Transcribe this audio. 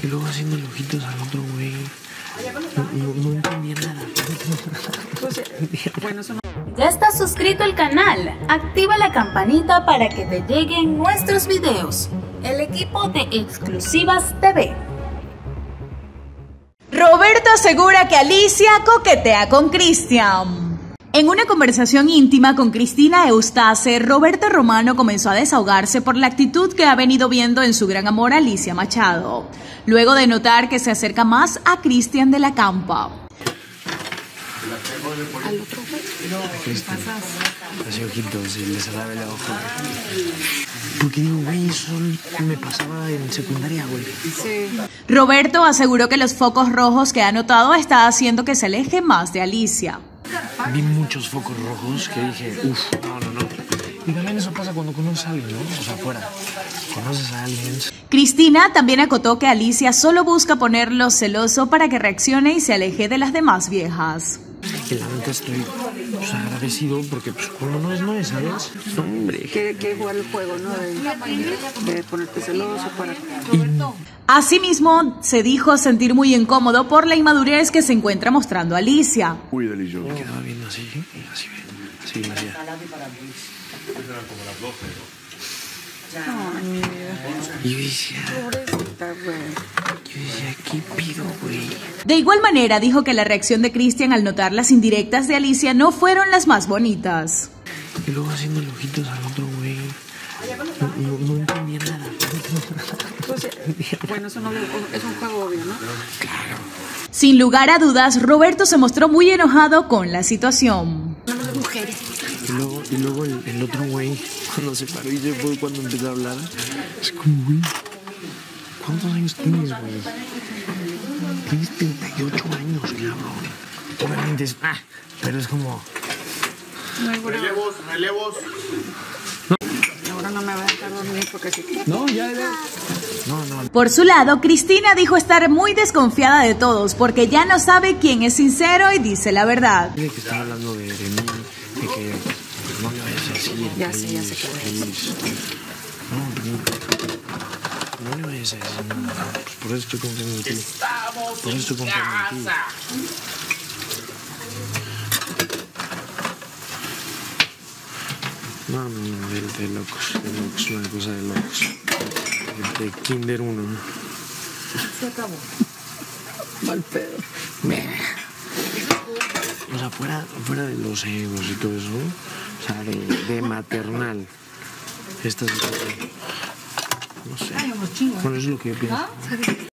Y luego haciendo ojitos al otro güey. No entendía nada. Bueno, eso no. ¿Ya estás suscrito al canal? Activa la campanita para que te lleguen nuestros videos. El equipo de Exclusivas TV. Roberto asegura que Alicia coquetea con Cristian. En una conversación íntima con Cristina Eustace, Roberto Romano comenzó a desahogarse por la actitud que ha venido viendo en su gran amor Alicia Machado, luego de notar que se acerca más a Cristian de la Campa. Al otro güey. Cristian, hacía ojitos y le cerraba el ojo. Porque digo, güey, eso me pasaba en secundaria, güey. Sí. Roberto aseguró que los focos rojos que ha notado está haciendo que se aleje más de Alicia. Vi muchos focos rojos que dije, uff, no. Y también eso pasa cuando conoces a alguien, ¿no? O sea, afuera. Conoces a alguien. Cristina también acotó que Alicia solo busca ponerlo celoso para que reaccione y se aleje de las demás viejas. Que la neta estoy agradecido porque pues, cuando no es, ¿sabes? No, hombre. Que jugar el juego, ¿no? De ponerte celoso para... Asimismo, se dijo sentir muy incómodo por la inmadurez que se encuentra mostrando Alicia. Muy delicioso. Me quedaba viendo así me hacía. Y yo decía, ¿qué pido, güey? De igual manera, dijo que la reacción de Cristian al notar las indirectas de Alicia no fueron las más bonitas. Y luego haciendo ojitos al otro güey. No entendía nada. Bueno, eso no es un juego obvio, ¿no? Claro. Sin lugar a dudas, Roberto se mostró muy enojado con la situación. Mujeres. Y luego el otro güey, cuando se paró y se fue, cuando empezó a hablar, es como, güey, ¿cuántos años tienes, güey? Tienes 38 años, cabrón. Obviamente es, pero es como... Relevos. Ahora no me voy a dejar dormir porque sí. No. Por su lado, Cristina dijo estar muy desconfiada de todos porque ya no sabe quién es sincero y dice la verdad. De que estaba hablando de mí, de que no le vayas a decir. Ya sé qué please. No le vayas a decir nada. Pues por eso estoy confiando en ti. Por eso estoy confiando en ti. No, de locos, una cosa de locos. De Kinder 1. Se acabó. Mal pedo. O sea, fuera de los egos y todo eso, o sea, de maternal. Esta situación. No sé. Bueno, eso es lo que yo pienso.